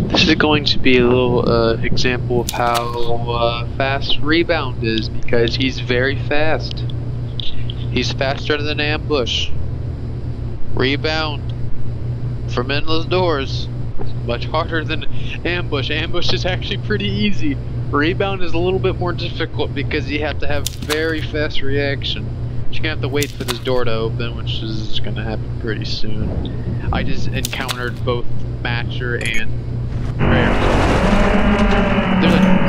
This is going to be a little example of how fast Rebound is, because he's very fast. He's faster than Ambush. Rebound from endless doors, much harder than Ambush. Ambush is actually pretty easy. Rebound is a little bit more difficult because you have to have very fast reaction. You're gonna have to wait for this door to open, which is gonna happen pretty soon. I just encountered both Matcher and Rare. There's a